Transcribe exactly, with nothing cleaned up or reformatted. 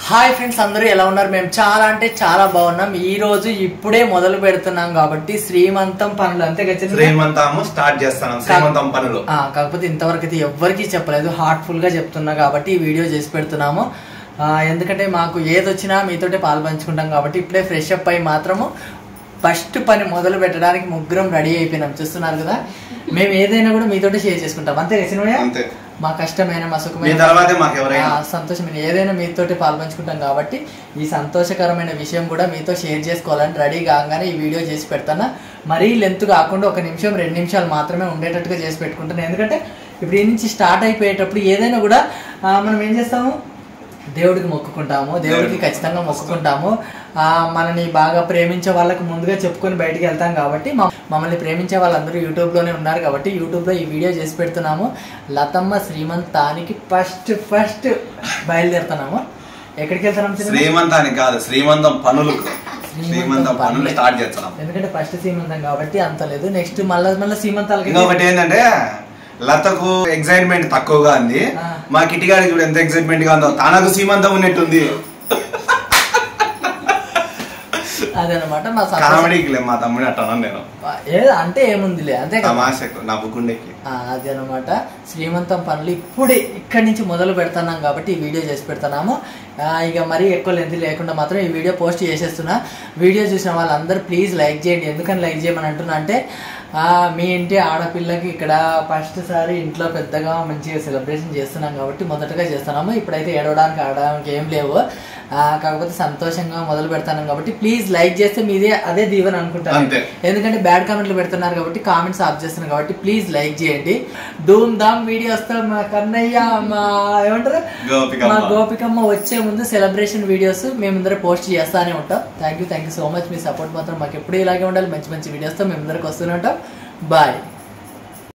Hi friends, అందరూ ఎలా ఉన్నారు? మేము చాలా అంటే చాలా బాగున్నాం. ఈ రోజు ఇప్పుడే మొదలు పెడుతున్నాం కాబట్టి శ్రీమంతం పనులు అంతే కదా, శ్రీమంతము స్టార్ట్ చేస్తున్నాం. శ్రీమంతం పనులు కాకపోతే ఇంతవరకు అయితే ఎవ్వరికి చెప్పలేదు, హార్ట్ఫుల్ గా చెప్తున్నా కాబట్టి ఈ వీడియో చేసి పెడుతున్నాము. ఎందుకంటే మాకు ఏదొచ్చినా మీతోటే పాలు పంచుకుంటాం కాబట్టి ఇప్పుడే ఫ్రెష్ అప్ అయి మాత్రము ఫస్ట్ పని మొదలు పెట్టడానికి ముగ్గురం రెడీ అయిపోయినాం. చూస్తున్నారు కదా, మేము ఏదైనా కూడా మీతోటే షేర్ చేసుకుంటాం అంతే కదా. మా కష్టమైన మా సుఖమైన సంతోషమైన ఏదైనా మీతోటి పాల్పంచుకుంటాం కాబట్టి ఈ సంతోషకరమైన విషయం కూడా మీతో షేర్ చేసుకోవాలని రెడీ కాగానే ఈ వీడియో చేసి పెడతాను. మరీ లెంత్ కాకుండా ఒక నిమిషం రెండు నిమిషాలు మాత్రమే ఉండేటట్టుగా చేసి పెట్టుకుంటాను. ఎందుకంటే ఇప్పుడు ఈ నుంచి స్టార్ట్ అయిపోయేటప్పుడు ఏదైనా కూడా మనం ఏం చేస్తాము, దేవుడికి మొక్కుకుంటాము, దేవుడికి ఖచ్చితంగా మొక్కుకుంటాము. మనని బాగా ప్రేమించే వాళ్ళకి ముందుగా చెప్పుకొని బయటికి వెళ్తాం కాబట్టి మమ్మల్ని ప్రేమించే వాళ్ళందరూ యూట్యూబ్లోనే ఉన్నారు కాబట్టి యూట్యూబ్లో ఈ వీడియో చేసి పెడుతున్నాము. లతమ్మ శ్రీమంతానికి ఫస్ట్ ఫస్ట్ బయలుదేరుతున్నాము. ఎక్కడికి వెళ్తున్నాం? శ్రీమంతానికి కాదు, శ్రీమంతం పనులు శ్రీమంతం పనులు స్టార్ట్ చేస్తున్నాం. ఎందుకంటే ఫస్ట్ శ్రీమంతం కాబట్టి అంత లేదు. నెక్స్ట్ మళ్ళీ మళ్ళీ శ్రీమంతాలకి ఇంకొకటి ఏంటంటే లతకు ఎక్సైట్మెంట్ తక్కువగా ఉంది. మా కిటిగాడికి కూడా ఎంత ఎక్సైట్మెంట్ గా ఉందో, తనకు సీమంతం ఉన్నట్టుంది. అదనమాట మా కామెడీకి మా తమ్ముడు అట్లా నేను ఏదో అంటే ఏముందిలే అంతే తమాషకు నవ్వుకుండేకి. అది అనమాట శ్రీమంతం పనులు ఇప్పుడే ఇక్కడి నుంచి మొదలు పెడుతున్నాం కాబట్టి ఈ వీడియో చేసి పెడుతున్నాము. ఇక మరీ ఎక్కువ లెంత్ లేకుండా మాత్రం ఈ వీడియో పోస్ట్ చేసేస్తున్నా. వీడియో చూసిన వాళ్ళందరూ ప్లీజ్ లైక్ చేయండి. ఎందుకని లైక్ చేయమని అంటున్నా అంటే మీ ఇంటి ఆడపిల్లకి ఇక్కడ ఫస్ట్ సారి ఇంట్లో పెద్దగా మంచిగా సెలబ్రేషన్ చేస్తున్నాం కాబట్టి మొదటగా చేస్తున్నాము. ఇప్పుడైతే ఏడవడానికి ఆడడానికి ఏం లేవు, కాకపోతే సంతోషంగా మొదలు పెడతాను కాబట్టి ప్లీజ్ లైక్ చేస్తే మీదే అదే దీవెన అనుకుంటాను. ఎందుకంటే బ్యాడ్ కామెంట్లు పెడుతున్నారు కాబట్టి కామెంట్స్ ఆఫ్ చేస్తున్నారు కాబట్టి ప్లీజ్ లైక్ చేయండి. ధూమ్ ధామ్ వీడియో వస్తాం. మా కన్నయ్య మా ఏమంటారు మా గోపికమ్మ వచ్చే ముందు సెలబ్రేషన్ వీడియోస్ మేము ముందర పోస్ట్ చేస్తానే ఉంటాం. Thank you thank you so much. మీ సపోర్ట్ మాత్రం మాకు ఎప్పుడు ఇలాగే ఉండాలి. మంచి మంచి వీడియోస్తో మేము ముందరకు వస్తూనే ఉంటాం. బాయ్.